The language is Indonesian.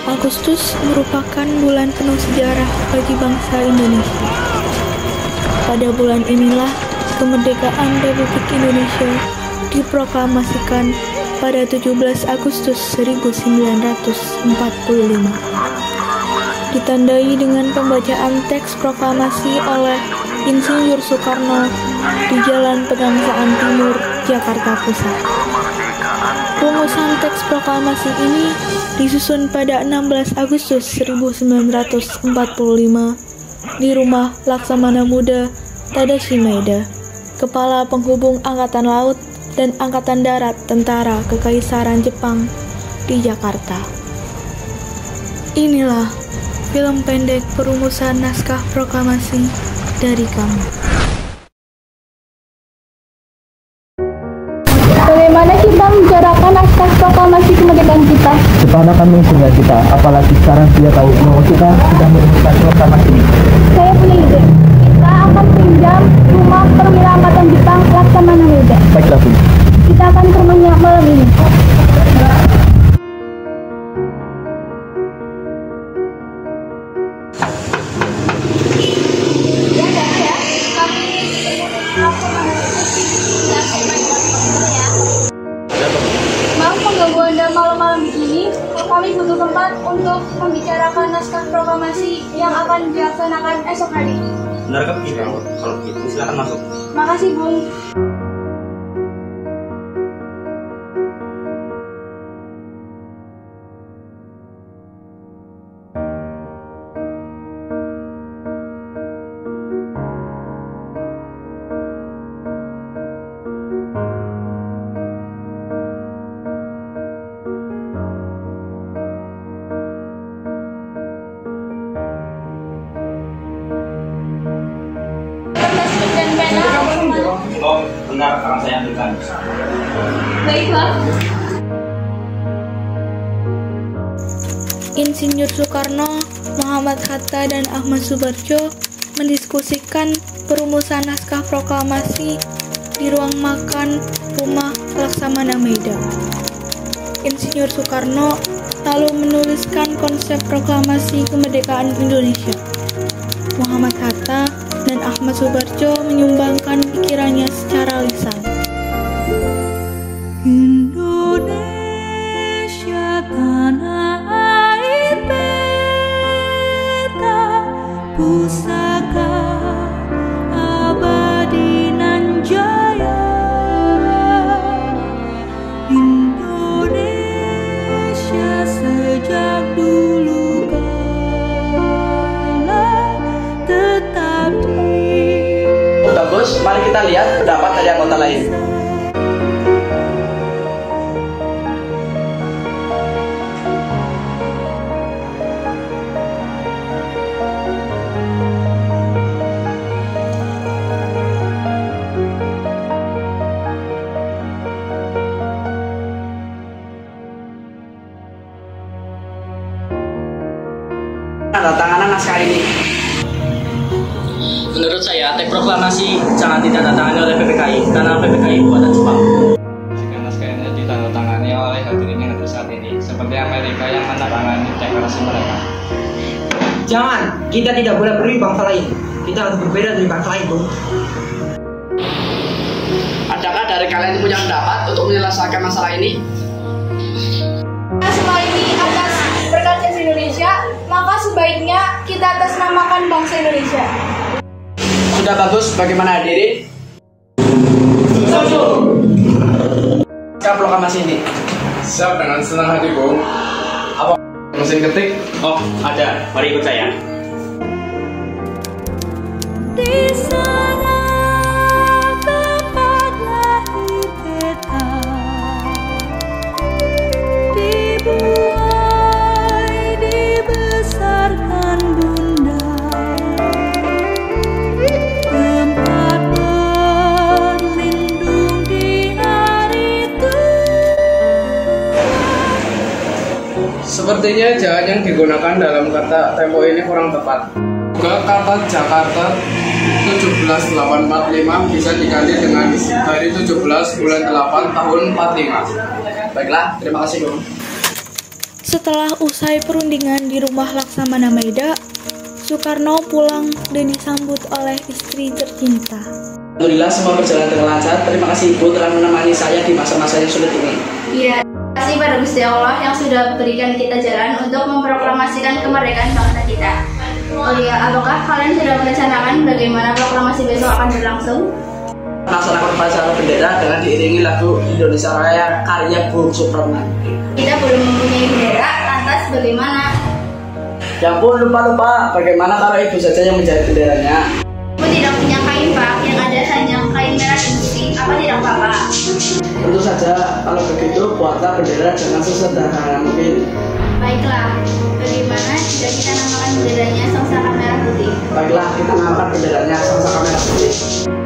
Agustus merupakan bulan penuh sejarah bagi bangsa Indonesia. Pada bulan inilah kemerdekaan Republik Indonesia diproklamasikan pada 17 Agustus 1945. Ditandai dengan pembacaan teks proklamasi oleh Insinyur Soekarno di Jalan Pegangsaan Timur, Jakarta Pusat. Rumusan teks proklamasi ini disusun pada 16 Agustus 1945 di rumah Laksamana Muda Tadashi Maeda, Kepala Penghubung Angkatan Laut dan Angkatan Darat Tentara Kekaisaran Jepang di Jakarta. Inilah film pendek perumusan naskah proklamasi dari kami. Bagaimana kita membicarakan naskah proklamasi kemerdekaan kita? Jepang akan menghina kita, apalagi sekarang dia tahu bahwa kita sudah merumuskan proklamasi ini. Saya punya ide. Kita akan pinjam rumah perwira angkatan Jepang Laksamana Muda. Baiklah, Bu. Kita akan ke rumahnya malam ini. Maaf mengganggu Anda malam-malam begini. Kami butuh tempat untuk membicarakan naskah proklamasi yang akan dilaksanakan esok hari. Benarkah begitu? Kalau begitu silakan masuk. Makasih, Bung. Oh, benar, akan saya ambilkan. Baiklah. Insinyur Soekarno, Muhammad Hatta, dan Ahmad Subarjo mendiskusikan perumusan naskah proklamasi di ruang makan rumah Laksamana Maeda. Insinyur Soekarno lalu menuliskan konsep proklamasi kemerdekaan Indonesia. Muhammad Hatta dan Ahmad Subarjo menyumbangkan pikirannya secara lisan. Indonesia tanah air beta, pusaka abadi nan jaya. Indonesia sejak dulu kala tetap di. Bagus, mari kita lihat pendapat dari anggota lain. Tanda tanganan naskah ini. Menurut saya, teks proklamasi jangan ditandatangani oleh PPKI karena PPKI buatan Jepang. Jika naskah ini ditandatangani oleh hadirin yang hadir saat ini, seperti Amerika yang menandatangani deklarasi mereka. Jangan, kita tidak boleh beri bangsa lain. Kita harus berbeda dari bangsa lain, Bung. Adakah dari kalian punya pendapat untuk menyelesaikan masalah ini? Semua ini atas berkat jasa Indonesia, maka sebaiknya kita atasnamakan bangsa Indonesia. Sudah bagus, bagaimana hadirin? Siap proklamasi ini. Siap dengan senang hati, Bung. Apa mesin ketik? Oh, ada. Mari ikut saya. Di sana tempat lahir beta, dibuai dibesarkan bunda, tempat berlindung di hari tua. Sepertinya jalan yang digunakan dalam kata tempo ini kurang tepat. Ke kata Jakarta 17845 bisa diganti dengan hari 17 bulan 8 tahun 45. Baiklah, terima kasih, Bung. Setelah usai perundingan di rumah Laksamana Maida, Soekarno pulang dan disambut oleh istri tercinta. Alhamdulillah semua berjalan dengan lancar. Terima kasih Ibu telah menemani saya di masa-masa yang sulit ini. Iya, terima kasih pada Gusti Allah yang sudah berikan kita jalan untuk memproklamasikan kemerdekaan bangsa kita. Oh iya, apakah kalian sudah merencanakan bagaimana proklamasi besok akan berlangsung? Melaksanakan upacara bendera dengan diiringi lagu Indonesia Raya karya Bung Supratman. Kita belum mempunyai bendera, lantas bagaimana? Ya ampun, lupa. Bagaimana kalau ibu saja yang menjahit benderanya? Aku tidak punya kain, Pak. Yang ada hanya kain merah dan putih. Apa tidak apa-apa? Tentu saja, kalau begitu buatlah bendera dengan sesederhana mungkin. Baiklah, bagaimana jika kita namakan benderanya Sang Saka Merah Putih? Baiklah, kita ngangkat benderanya Sang Saka Merah Putih.